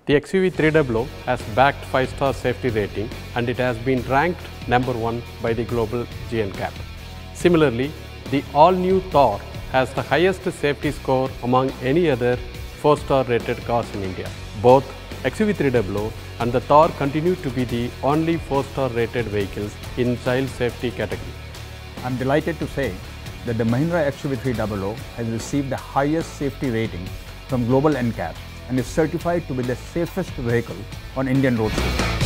The XUV300 has backed 5-star safety rating and it has been ranked number 1 by the global GNCAP. Similarly, the all-new Thor has the highest safety score among any other 4-star rated cars in India. Both XUV300 and the Thor continue to be the only 4-star rated vehicles in child safety category. I am delighted to say that the Mahindra XUV300 has received the highest safety rating from global NCAP and is certified to be the safest vehicle on Indian roads.